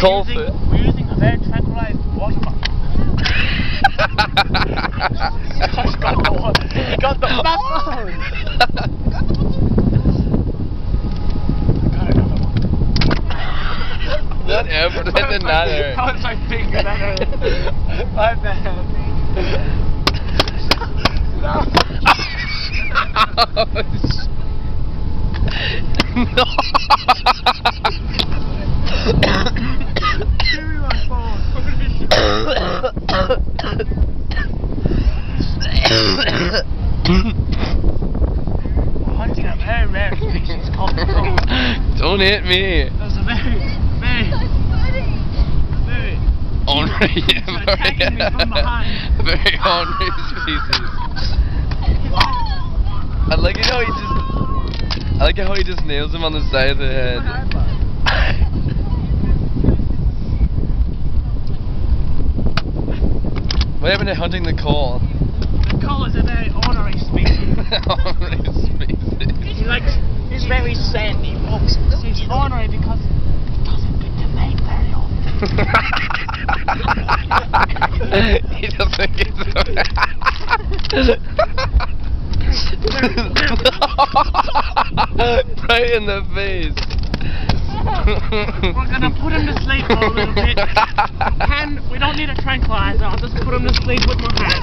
coal food. We're using a very tranquilized water bottle. He got the fat phone. Whatever, that did not hurt. That was my finger, that hurt. My bad. No. No. Give me my phone. We're hunting a very rare species called the crow. Don't hit me. That's a very Ornery, attacking me from behind. very ornery species. I like it how he just nails him on the side of the head. What happened to hunting the coal? The coal is a very ornery species. Ornery species. He's very sandy. He's ornery because he doesn't get to mate very often. He doesn't get to right in the face. We're gonna put him to sleep for a little bit. And we don't need a tranquilizer. I'll just put him to sleep with my hand.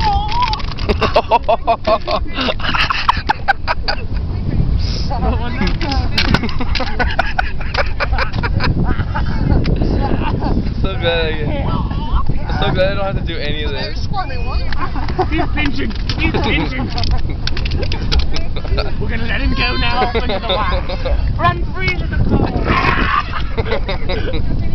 So glad I'm so glad I don't have to do any of this. He's pinching. He's pinching. We're gonna let him go now. Off into the wild. Run free to the cold.